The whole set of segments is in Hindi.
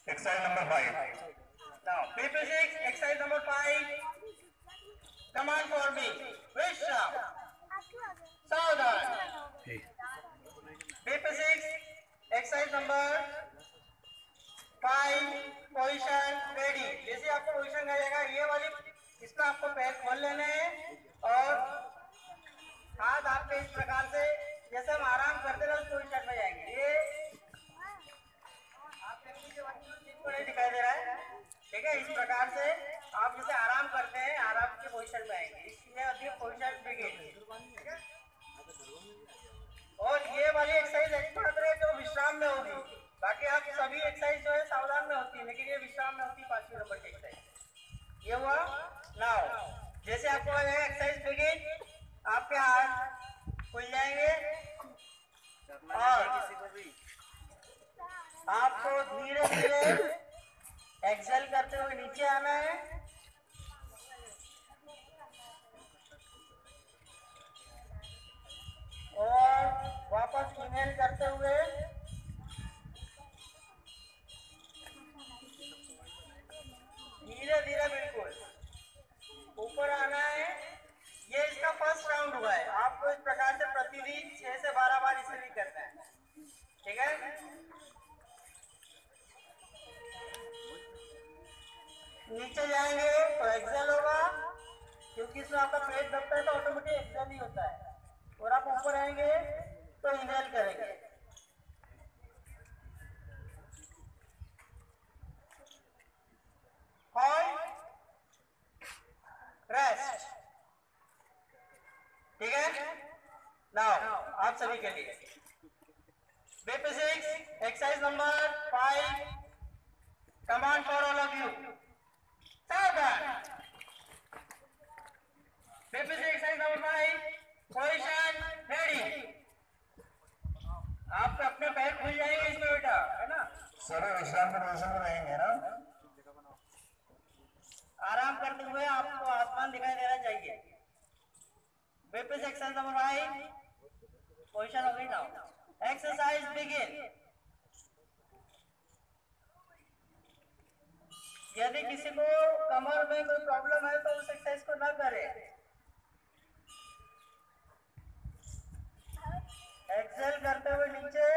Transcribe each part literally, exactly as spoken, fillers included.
Exercise number five. Now, paper six, exercise number five. Come on for me. Vishram. Saudhan. Paper six, exercise number five. Position ready. जैसे आपको पोजीशन मिलेगा ये वाली, इसमें आपको पैर खोल लेने हैं और हाथ आपके इस प्रकार से, जैसे हम आराम करते रहे उस पोजीशन में जाएंगे। ये आपके नीचे को नहीं दिखाई दे रहा है, ठीक है। इस प्रकार से आप जैसे आराम करते हैं, आराम की पोजीशन में आएंगे। इसमें अभी पोजीशन बिगिन, ठीक है। और ये वाली एक्सरसाइज एक्सपर्ट है जो विश्राम में होगी, बाकी आप सभी एक्सरसाइज जो है सावधान में होती है, लेकिन ये विश्राम में होती है। पांचवी नंबर की एक्सरसाइज ये हुआ। नाउ जैसे आपको एक्सरसाइज बिगिन, आपके हाथ खुल जाएंगे और आपको धीरे धीरे एक्सेल करते हुए नीचे आना है और वापस इनहेल करते हुए धीरे धीरे बिल्कुल ऊपर आना है। ये इसका फर्स्ट राउंड हुआ है। आपको इस प्रकार से प्रतिदिन छह से बारह बार इसे भी करना है, ठीक है। नीचे जाएंगे तो एक्सेल होगा, क्योंकि इसमें आपका पेट दबता है तो ऑटोमेटिक एक्सेल ही होता है। और आप ऊपर आएंगे तो इनहेल करेंगे। होल्ड, रेस्ट, ठीक है। नाउ आप सभी के लिए paper six, exercise number five. Command for all of you. सावधान। Paper six, exercise number five. Position ready. आप अपने पैर खुल जाएंगे इसमें बेटा, है ना। सभी विश्राम की पोजीशन में रहेंगे ना। आराम करते हुए आपको आसमान दिखाई देना चाहिए। Paper six, exercise number five. Position हो गई। Now exercise begin. यदि किसी को कमर में कोई प्रॉब्लम है तो उस एक्सरसाइज को ना करे। एक्सेल करते हुए नीचे,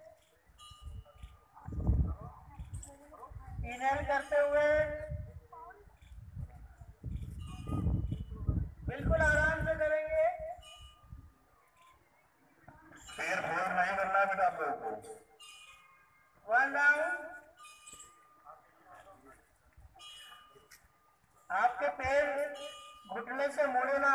इनहेल करते हुए बिल्कुल आराम से करेंगे। पैर फोल्ड नहीं करना है बेटा आप लोगों को। One round. आपके पैर घुटने से मुड़े ना।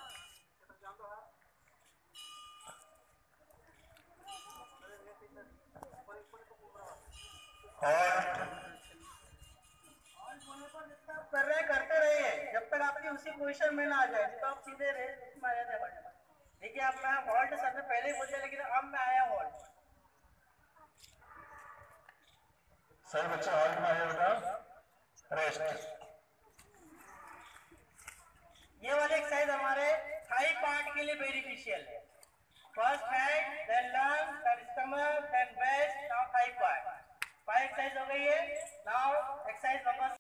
कर रहे करते रहिए जब तक आपकी उसी पोजीशन में ना आ जाए, तो आप सीधे रेस में आ जाते हैं। देखिए आप, मैं हॉल्ट सर ने पहले ही बोल दिया, लेकिन अब मैं आया हॉल्ट। सही बच्चे हॉल्ट में आए बेटा, रेस्ट। ये वाले एक्सरसाइज हमारे थाई पार्ट के लिए बेनिफिशियल है। First head, then lung, then stomach, then breast, now thigh part. Five exercise हो गई है। Now exercise number